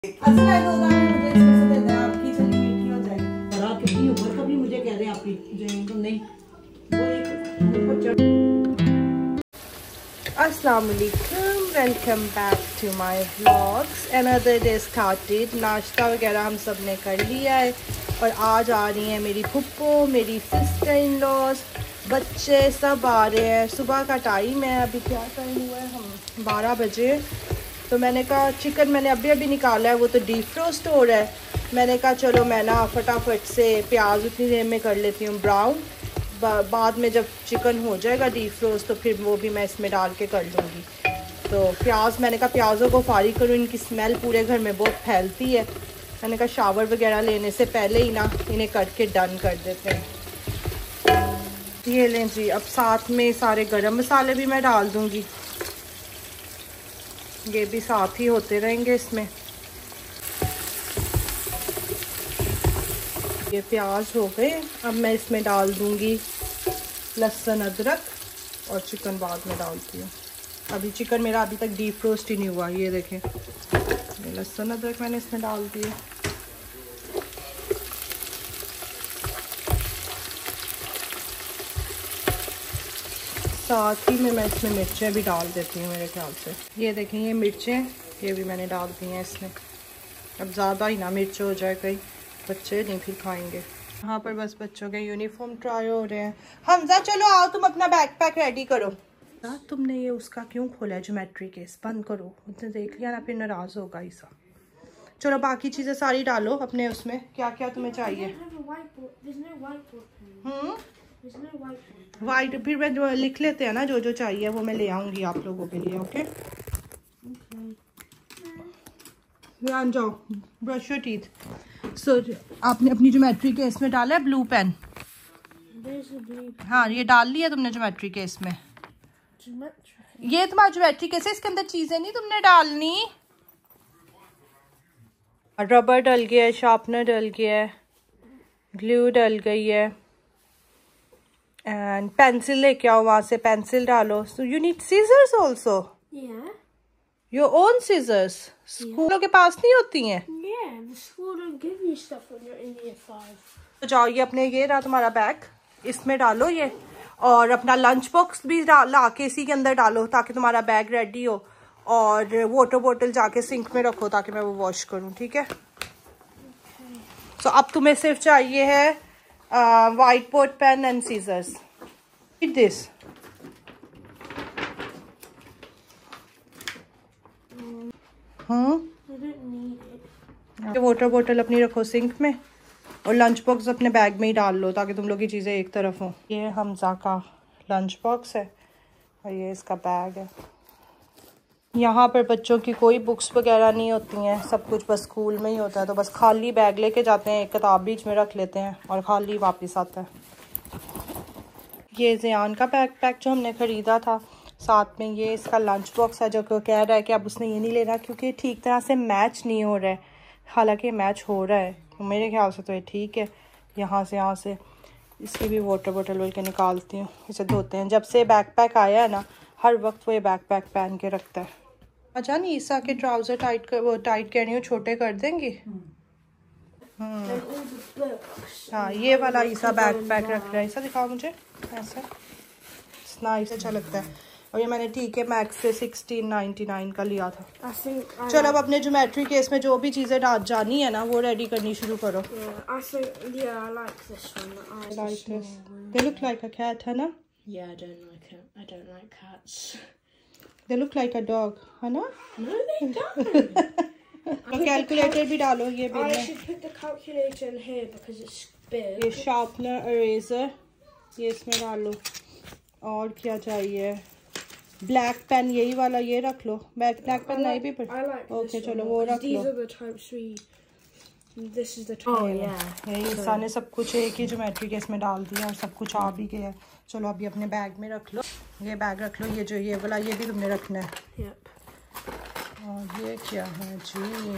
अस्सलाम वालेकुम, welcome back to my vlogs. Another day started. नाश्ता वगैरह हम सब ने कर लिया है और आज आ रही हैं मेरी फुप्पो, मेरी सिस्टर इन लॉज, बच्चे सब आ रहे हैं। सुबह का टाइम है, अभी क्या टाइम हुआ है, हम 12 बजे। तो मैंने कहा चिकन मैंने अभी निकाला है, वो तो डीप फ्रोस्ट हो रहा है। मैंने कहा चलो मैं ना फटाफट से प्याज उतनी देर में कर लेती हूँ ब्राउन, बाद में जब चिकन हो जाएगा डीप फ्रोस्ट तो फिर वो भी मैं इसमें डाल के कर लूँगी। तो प्याज, मैंने कहा प्याज़ों को फारिग करूँ, इनकी स्मेल पूरे घर में बहुत फैलती है। मैंने कहा शावर वगैरह लेने से पहले ही ना इन्हें कट के डन कर देते हैं। ये लें जी। अब साथ में सारे गरम मसाले भी मैं डाल दूँगी, ये भी साथ ही होते रहेंगे इसमें। ये प्याज हो गए, अब मैं इसमें डाल दूंगी लहसुन अदरक और चिकन बाद में डालती हूँ। अभी चिकन मेरा अभी तक डीप रोस्ट ही नहीं हुआ। ये देखें, ये लहसुन अदरक मैंने इसमें डाल दिए। साथ ही में मैं इसमें मिर्चें भी डाल देती हूँ मेरे ख्याल से। ये देखें, ये मिर्चें ये भी मैंने डाल दी हैं इसमें। अब ज़्यादा ही ना मिर्च हो जाए, कहीं बच्चे नहीं फिर खाएंगे। यहाँ पर बस बच्चों के यूनिफॉर्म ट्राई हो रहे हैं। हमजा चलो आओ, तुम अपना बैकपैक रेडी करो। तुमने ये उसका क्यों खोला है ज्योमेट्री केस? बंद करो, उसने देख लिया ना फिर नाराज होगा ईसा। चलो बाकी चीज़ें सारी डालो अपने उसमें, क्या क्या तुम्हें चाहिए। वाइट फिर मैं जो लिख लेते हैं ना, जो जो चाहिए वो मैं ले आऊँगी आप लोगों के लिए। ओके ध्यान जाओ, ब्रश योर टीथ। सो आपने अपनी ज्योमेट्री केस में डाला है ब्लू पेन? हाँ ये डाल लिया तुमने ज्योमेट्री केस में। ये तुम्हारा ज्योमेट्री केस है, इसके अंदर चीजें नहीं तुमने डालनी। रबर डल गया है, शार्पनर डल गया है, ग्लू डल गई है, एंड पेंसिल लेके आओ वहां से, पेंसिल डालो। So you need scissors also. Your own scissors. स्कूलों के पास नहीं होती हैं? Yeah, the school don't give you stuff when you're in year 5. तो जाओ, ये अपने ये रहा तुम्हारा बैग, इसमें डालो ये, और अपना लंच बॉक्स भी ला के इसी के अंदर डालो ताकि तुम्हारा बैग रेडी हो। और वाटर बोतल जाके सिंक में रखो ताकि मैं वो वॉश करूँ, ठीक है? सो अब तुम्हें सिर्फ चाहिए है white board pen and scissors. Eat this. Water बोतल अपनी रखो सिंक में और लंच बॉक्स अपने बैग में ही डाल लो ताकि तुम लोग की चीज़ें एक तरफ हों। ये हमजा का लंच बॉक्स है और ये इसका बैग है। यहाँ पर बच्चों की कोई बुक्स वगैरह नहीं होती हैं, सब कुछ बस स्कूल में ही होता है। तो बस खाली बैग लेके जाते हैं, एक किताब बीच में रख लेते हैं और खाली वापस आता है। ये ज़ियान का बैकपैक जो हमने ख़रीदा था, साथ में ये इसका लंच बॉक्स है जो कि कह रहा है कि अब उसने ये नहीं लेना क्योंकि ठीक तरह से मैच नहीं हो रहा है। हालांकि मैच हो रहा है, तो मेरे ख्याल से तो ये ठीक है। यहाँ से इसकी भी वाटर बोतल बोल के निकालती हूँ, इसे धोते हैं। जब से बैकपैक आया है ना, हर वक्त वो ये बैकपैक पहन के रखता है। अच्छा नहीं, ईसा के ट्राउज़र टाइट कह रही हूँ, छोटे कर देंगी। हाँ ये वाला ईसा बैकपैक रख रहा है। ईसा दिखाओ मुझे, ऐसा नाइस अच्छा लगता है। और ये मैंने ठीक है मैक्स से 1699 का लिया था। चलो अब अपने ज्योमेट्री केस में जो भी चीज़ें डाल जानी है ना वो रेडी करनी शुरू करो। They look like a cat, है ना? Yeah, I don't like it. I don't like cats. They look like a dog, है ना? No, they don't. कैलकुलेटर भी डालो ये भी। I should put the calculator in here because it's big. ये sharpener, eraser ये इसमें डालो। और क्या चाहिए? ब्लैक पेन, यही वाला ये रख लो। ब्लैक पेन नहीं भी ओके चलो वो रख लो। यही ईसा ने सब कुछ एक ही ज्योमेट्री केस में डाल दिया और सब कुछ आ भी गया है। चलो अभी अपने बैग में रख लो, ये बैग रख लो। ये जो ये वाला ये भी तुमने रखना है। और ये क्या है जी?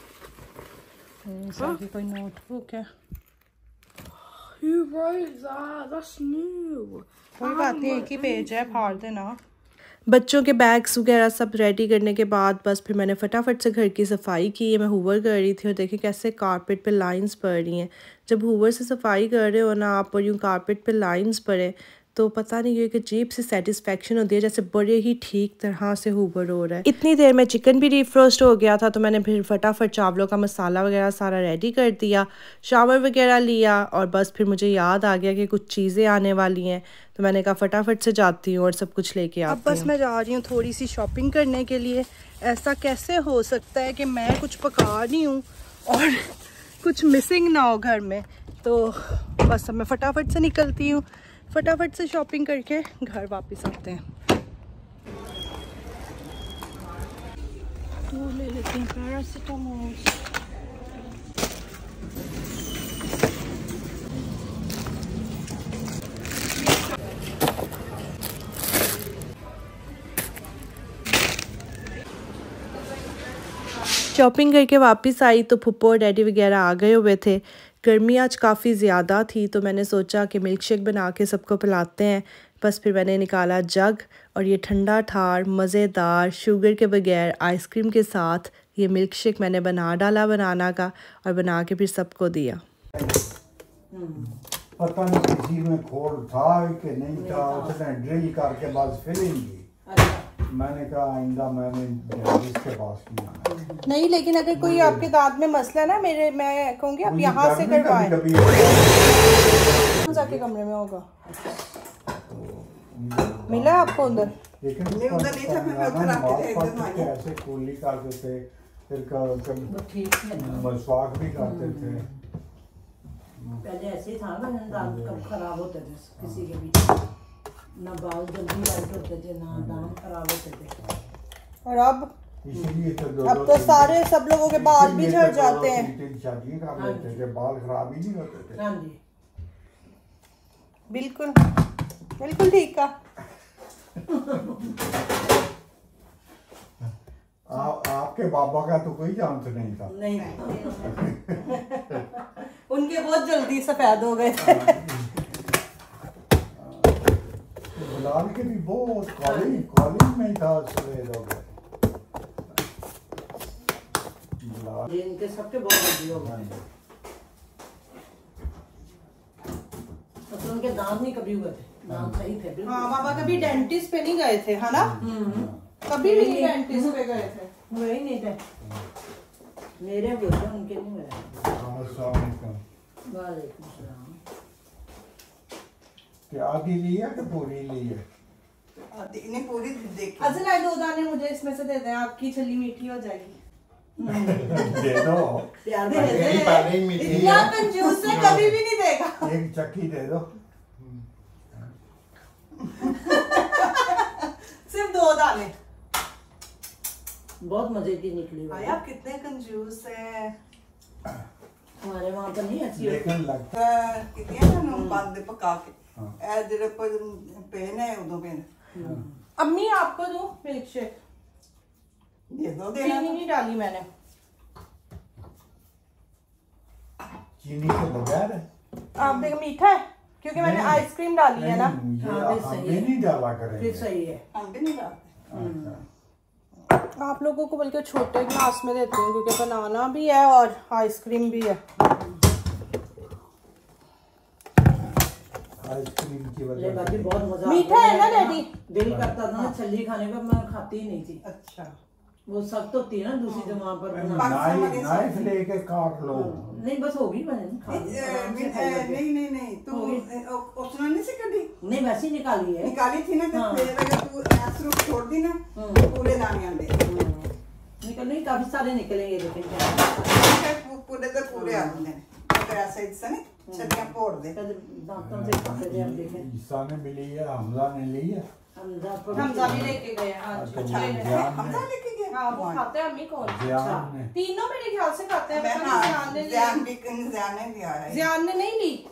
ये कोई नोटबुक है। Who wrote that? That's new. कोई बात नहीं, एक ही पेज है, फाड़ देना। बच्चों के बैग्स वगैरह सब रेडी करने के बाद बस फिर मैंने फटाफट से घर की सफाई की है। मैं हूवर कर रही थी और देखिए कैसे कारपेट पे लाइंस पड़ रही हैं। जब हूवर से सफाई कर रहे हो ना आप और यूँ कारपेट पे लाइंस पड़े तो पता नहीं ये कि अजीब सी सेटिस्फेक्शन होती है, जैसे बड़े ही ठीक तरह से हूवर हो रहा है। इतनी देर में चिकन भी रीफ्रोस्ट हो गया था तो मैंने फिर फटाफट चावलों का मसाला वगैरह सारा रेडी कर दिया, शावर वगैरह लिया और बस फिर मुझे याद आ गया कि कुछ चीज़ें आने वाली हैं तो मैंने कहा फटाफट से जाती हूँ और सब कुछ लेके आती हूँ। अब बस मैं जा रही हूँ थोड़ी सी शॉपिंग करने के लिए। ऐसा कैसे हो सकता है कि मैं कुछ पका रही हूँ और कुछ मिसिंग ना हो घर में, तो बस अब मैं फटाफट से निकलती हूँ, फटाफट से शॉपिंग करके घर वापस आते हैं। तो ले लेते हैं पैरासीटामोल। शॉपिंग करके वापस आई तो फुप्पो और डैडी वगैरह आ गए हुए थे। गर्मी आज काफ़ी ज़्यादा थी तो मैंने सोचा कि मिल्क शेक बना के सबको पिलाते हैं। बस फिर मैंने निकाला जग और ये ठंडा ठार मज़ेदार शुगर के बगैर आइसक्रीम के साथ ये मिल्क शेक मैंने बना डाला बनाना का और बना के फिर सबको दिया। पता नहीं किसी में खोल था कि नहीं था, उसने ड्रिल करके बस फिलिंग की। मैंने कहा आइंदा मैंने इसके पास नहीं आना। नहीं, लेकिन अगर कोई आपके दांत में मसला ना मैं कहूँगी आप यहाँ से करवाएं। कौन सा के कमरे में होगा? मिला आपको अंदर? लेकिन उधर नहीं था, मैं ऐसे कूली करते थे, फिर मसवाक भी करते थे। पहले ऐसे था ना, दांत कब खराब होते थे किसी के भी, ना बाल जल्दी वाइट होते थे ना दांत खराब होते थे। और अब इसीलिए अब तो सारे सब लोगों के बाल भी झड़ जाते हैं। शादी कर लेते थे, बाल खराब ही नहीं होते थे। हाँ जी, बिल्कुल बिल्कुल ठीक है। आपके बाबा का तो कोई चांस नहीं था। नहीं उनके बहुत जल्दी सफेद हो गए थे। बिलाल के भी बहुत कॉलेज में था सफेद हो गए। इनके सबके बहुत जल्दी हो गए। तो उनके दांत नहीं कभी हुए थे, दांत सही थे बिल्कुल। हाँ, बाबा कभी डेंटिस्ट पे नहीं गए थे, है ना? कभी भी नहीं डेंटिस्ट पे गए थे। हुए ही नहीं थे मेरे, हुए थे उनके नहीं हुए। वालेकुम सलाम। क्या आधी ली है कि पूरी ली है? आधी नहीं, पूरी देखी। असल है 2 दाने मुझे इसमें से दे दें, आपकी छली मीठी हो जाएगी। दे दो। प्यार इतना कंजूस है, कभी भी नहीं देगा। एक चक्की दे दो। सिर्फ 2 दाने। बहुत मजे की निकली। भाई आप कितने कंजूस हैं। हमारे वहाँ पर नहीं ऐसी लेकिन लगता कितने बंद पका के ए जेरे पर पेन है उदो पेन। अम्मी आपको दूं मिल्क शेक? दे दो, चीनी नहीं डाली मैंने। चीनी के बगैर आप देखो मीठा है क्योंकि मैंने आइसक्रीम डाली है ना। ये नहीं डाला करेंगे। फिर सही है। हम भी नहीं डालते। आप लोगों को बल्कि छोटे ग्लास में देती हूँ क्योंकि बनाना भी है और आइसक्रीम भी है। आइसक्रीम की वजह ले बाकी बहुत मजा मीठा है ना डैडी? दिल करता था छल्ली खाने का, मैं खाती ही नहीं थी। अच्छा, वो सख्त होती है ना दूसरी जो वहाँ पर नाइफ लेके काट लो। नहीं बस होगी नहीं तू उसने नहीं से कभी नहीं वैसे ही निकाली है। निकाली थी ना, तो फिर अगर तू ऐसे रुक छोड़ दी ना पूरे दाने आंदे निकल नहीं, काफी सारे निकलेंगे लेकिन पूरे तो पूरे आंदे हैं। अगर ऐसे इससे नहीं छलियां फोड़ दे। दांतों से खाते थे हम देखें। ईसा ने भी ली है, हमजा ने ली है। हमजा भी लेके गए। हमजा लेके गए। हाँ वो खाते हैं अम्मी कौन? तीनों मेरे ख्याल से खाते हैं। जियान ने लिया है। जियान ने नहीं ली।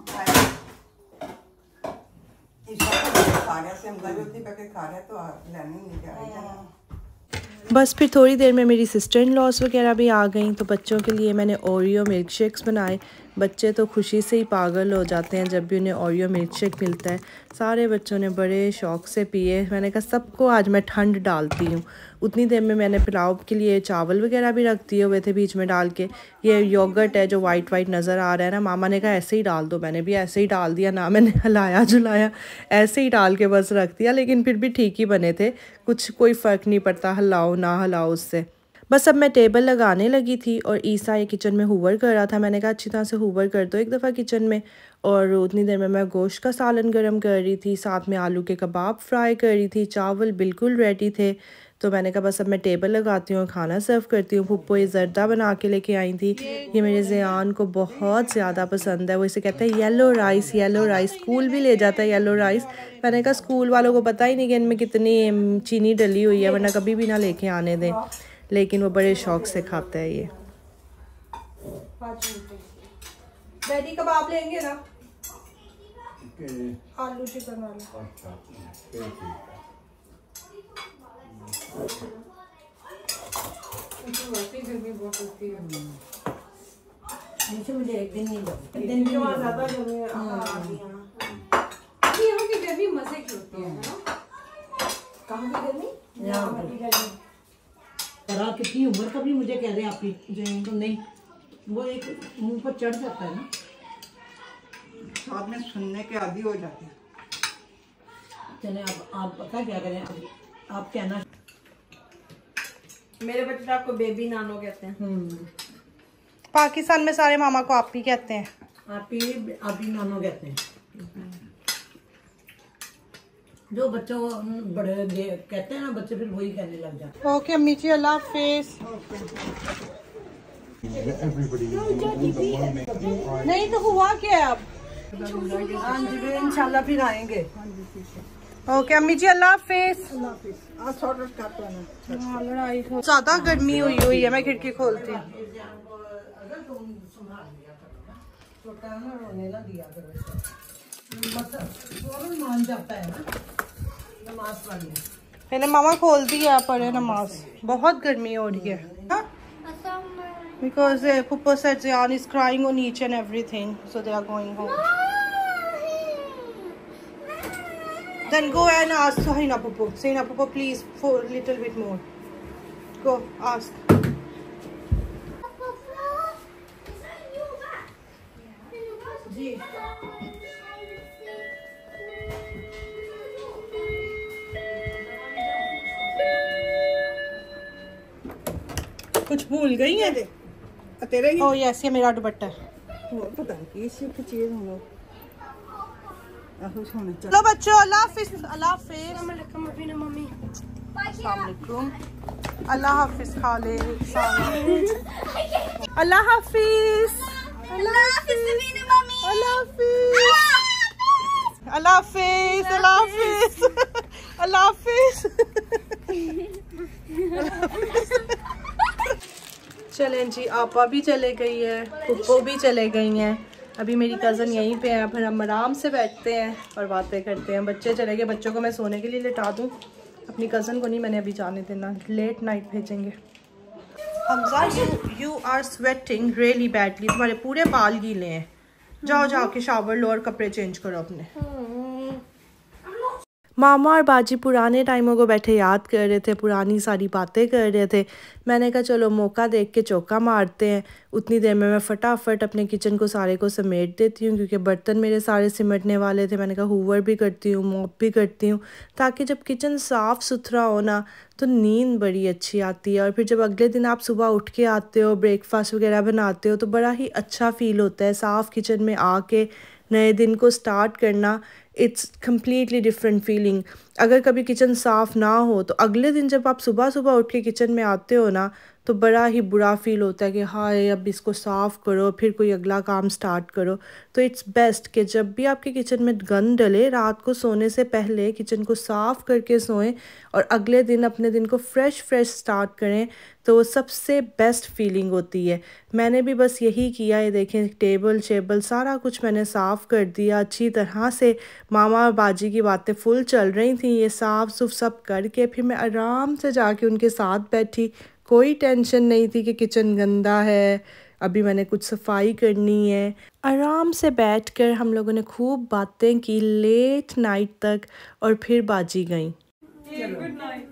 बस फिर थोड़ी देर में मेरी सिस्टर इन लॉस वगैरह भी आ गई तो बच्चों के लिए मैंने ओरियो मिल्क शेक्स बनाए। बच्चे तो खुशी से ही पागल हो जाते हैं जब भी उन्हें ओरियो मिल्क शेक मिलता है। सारे बच्चों ने बड़े शौक़ से पिए। मैंने कहा सबको आज मैं ठंड डालती हूँ। उतनी देर में मैंने पुलाव के लिए चावल वगैरह भी रख दिए हुए थे बीच में डाल के। ये योगर्ट है जो वाइट वाइट नज़र आ रहा है ना, मामा ने कहा ऐसे ही डाल दो। मैंने भी ऐसे ही डाल दिया, ना मैंने हिलाया जुलाया, ऐसे ही डाल के बस रख दिया। लेकिन फिर भी ठीक ही बने थे, कुछ कोई फ़र्क नहीं पड़ता हिलाओ ना हिलाओ उससे। बस अब मैं टेबल लगाने लगी थी और ईसा ये किचन में हूवर कर रहा था। मैंने कहा अच्छी तरह से हूवर कर दो एक दफ़ा किचन में। और उतनी देर में मैं गोश्त का सालन गरम कर रही थी, साथ में आलू के कबाब फ्राई कर रही थी, चावल बिल्कुल रेडी थे। तो मैंने कहा बस अब मैं टेबल लगाती हूँ और खाना सर्व करती हूँ। फुप्पो ये जर्दा बना के लेके आई थी। ये मेरे ज़ियान को बहुत ज़्यादा पसंद है। वो इसे कहते हैं yellow rice, yellow rice. School भी ले जाता है येलो राइस। मैंने कहा स्कूल वालों को पता ही नहीं कि इनमें कितनी चीनी डली हुई है, वरना कभी भी ना लेके आने दें। लेकिन वो बड़े शौक़ से खाता है ये। डैडी कबाब लेंगे ना, के आलू चिकन वाला। अच्छा ठीक है। गर्मी बहुत होती है। मुझे एक दिन नहीं लगता, एक दिन दिन भी के बाद नहीं ज्यादा लगता। गर्मी आ गई है ना। यहाँ की गर्मी मजे की होती है ना। कहाँ की गर्मी? यहाँ की गर्मी। करा कितनी उम्र का भी मुझे कह रहे हैं आपकी तो नहीं, वो एक मुंह पर चढ़ जाता है ना, साथ में सुनने के आदी हो जाते हैं। चले आप पता क्या करें, आप कहना। मेरे बच्चे आपको बेबी नानो कहते हैं। पाकिस्तान में सारे मामा को आप ही कहते हैं। आप ही नानो कहते हैं। जो बच्चों बड़े कहते हैं ना बच्चे, फिर वही कहने लग जाते हैं। ओके अम्मी जी, अल्लाह हाफिज। नहीं तो हुआ क्या अब? हाँ जी इंशाल्लाह फिर आएंगे। ओके अम्मी जी, अल्लाह हाफिज। आज ऑर्डर करते हैं। ज्यादा गर्मी हुई हुई है, मैं खिड़की खोलती हूँ। अगर तुम संभाल लिया करो ना, छोटा ना रोने ना दिया करो, मतलब मान जाता है ना नमाज पढ़ने। पहले मामा खोल दिया पढ़े नमाज। बहुत गर्मी हो रही है because Puppo said Zian is crying on each and everything, so they are going home. Then go and ask Sahina Puppo. Sahina Puppo, please, for a little bit more. Go ask. कुछ भूल गई है? तेरे ही oh yes, ये मेरा दुपट्टा है। पता नहीं सिर्फ चीज हम लोग चलो बच्चों, अल्लाह हाफिज। अल्लाह हाफिज। मम्मी अस्सलाम वालेकुम। अल्लाह हाफिज खाले। अल्लाह हाफिज। अल्लाह हाफिज। अल्लाह हाफिज। अल्लाह हाफिज। अल्लाह हाफिज। अल्लाह हाफिज। चलें जी, आपा भी चले गई है, पुप्पो भी चले गई हैं। अभी मेरी कज़न यहीं पे है। फिर हम आराम से बैठते हैं और बातें करते हैं। बच्चे चले गए, बच्चों को मैं सोने के लिए लिटा दूँ। अपनी कज़न को नहीं मैंने अभी जाने देना, लेट नाइट भेजेंगे। Hamza, you are sweating really badly. तुम्हारे पूरे बाल गीले हैं। जाओ जाओ के शावर लो और कपड़े चेंज करो अपने। मामा और बाजी पुराने टाइमों को बैठे याद कर रहे थे, पुरानी सारी बातें कर रहे थे। मैंने कहा चलो मौका देख के चौका मारते हैं। उतनी देर में मैं फटाफट अपने किचन को सारे को समेट देती हूँ, क्योंकि बर्तन मेरे सारे सिमटने वाले थे। मैंने कहा हूवर भी करती हूँ, मॉप भी करती हूँ, ताकि जब किचन साफ़ सुथरा हो ना तो नींद बड़ी अच्छी आती है। और फिर जब अगले दिन आप सुबह उठ के आते हो, ब्रेकफास्ट वगैरह बनाते हो, तो बड़ा ही अच्छा फ़ील होता है। साफ़ किचन में आके नए दिन को स्टार्ट करना, इट्स कम्प्लीटली डिफरेंट फीलिंग। अगर कभी किचन साफ़ ना हो तो अगले दिन जब आप सुबह सुबह उठ के किचन में आते हो ना, तो बड़ा ही बुरा फील होता है कि हाय अब इसको साफ़ करो, फिर कोई अगला काम स्टार्ट करो। तो इट्स बेस्ट कि जब भी आपके किचन में गंद डले, रात को सोने से पहले किचन को साफ़ करके सोएं और अगले दिन अपने दिन को फ्रेश स्टार्ट करें, तो वो सबसे बेस्ट फीलिंग होती है। मैंने भी बस यही किया है। देखें, टेबल शेबल सारा कुछ मैंने साफ़ कर दिया अच्छी तरह से। मामा और बाजी की बातें फुल चल रही थी। ये साफ़ सुफ सब करके फिर मैं आराम से जाके उनके साथ बैठी। कोई टेंशन नहीं थी कि किचन गंदा है अभी मैंने कुछ सफाई करनी है। आराम से बैठकर हम लोगों ने खूब बातें की लेट नाइट तक और फिर बाजी गई। गुड नाइट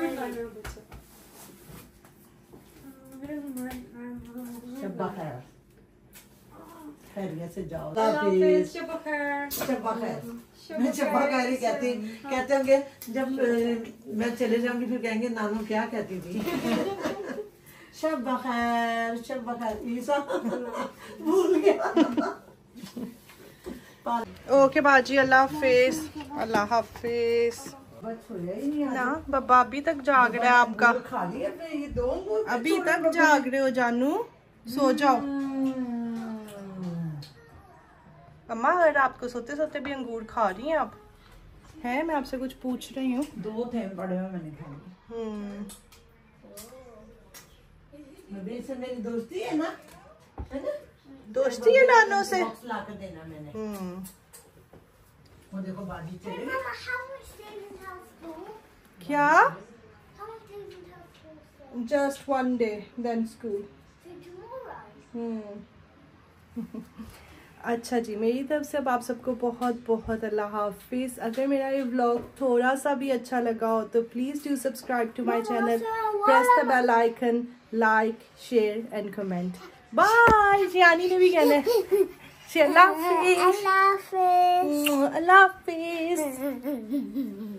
शब्बा खैर, खैरियत से जाओ। शब्बा खैर। शब्बा खैर, मैं शब्बा खैर ही कहते होंगे जब मैं चले जाऊंगी फिर कहेंगे नानू क्या कहती थी। शब्बा खैर, शब्बा खैर, ईसा भूल गया। ओके बाजी, अल्लाह हाफिज। अल्लाह हाफिज। ना बाबा अभी तक जाग रहा है आपका, खा लिया अपने ये दो अंगूर अभी तक जाग रहे हो जानू, सो जाओ। अम्मा अगर आपको सोते सोते भी अंगूर खा रही हैं आप? हैं, मैं आपसे कुछ पूछ रही हूँ। दो थे बड़े में मैंने खाए। अभी से मेरी दोस्ती है ना दोस्ती है नानों से। बॉक्स ला कर देना मैंने। वो देखो बाजी चले क्या? Just one day then school. अच्छा जी, मेरी तरफ से अब आप सबको बहुत बहुत अल्लाह हाफिज़। अगर मेरा ये व्लॉग थोड़ा सा भी अच्छा लगा हो तो please do subscribe to my channel, press the bell icon, like, share and comment. Bye. जियानी ने भी कहना है अल्लाह हाफिज़। अल्लाह हाफिज़।